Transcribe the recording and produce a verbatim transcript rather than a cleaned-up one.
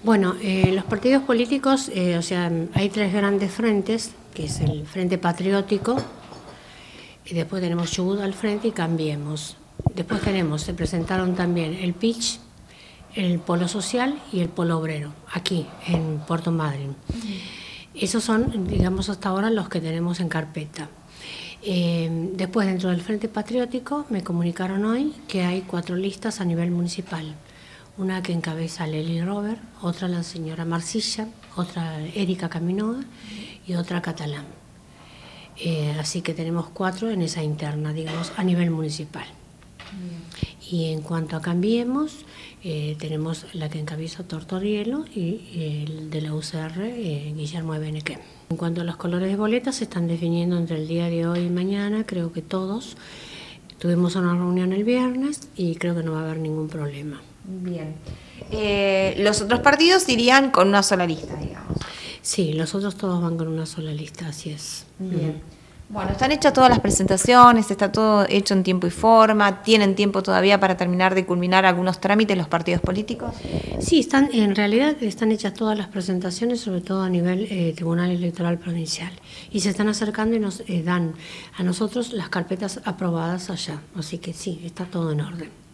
Bueno, eh, los partidos políticos, eh, o sea, hay tres grandes frentes, que es el Frente Patriótico, y después tenemos Chubut al frente y Cambiemos. Después tenemos, se presentaron también el P I C H, el Polo Social y el Polo Obrero, aquí en Puerto Madryn. Esos son, digamos, hasta ahora los que tenemos en carpeta. Eh, después, dentro del Frente Patriótico, me comunicaron hoy que hay cuatro listas a nivel municipal. Una que encabeza Lely Robert, otra la señora Marcilla, otra Erika Caminoa y otra Catalán. Eh, así que tenemos cuatro en esa interna, digamos, a nivel municipal. Bien. Y en cuanto a Cambiemos, eh, tenemos la que encabeza Tortorielo y el de la U C R, eh, Guillermo Ebeneque. En cuanto a los colores de boletas, se están definiendo entre el día de hoy y mañana, creo que todos. Tuvimos una reunión el viernes y creo que no va a haber ningún problema. Bien. Eh, los otros partidos irían con una sola lista, digamos. Sí, los otros todos van con una sola lista, así es. Bien. Mm. Bueno, están hechas todas las presentaciones, está todo hecho en tiempo y forma, ¿tienen tiempo todavía para terminar de culminar algunos trámites los partidos políticos? Sí, están, en realidad están hechas todas las presentaciones, sobre todo a nivel eh, Tribunal Electoral Provincial, y se están acercando y nos eh, dan a nosotros las carpetas aprobadas allá, así que sí, está todo en orden.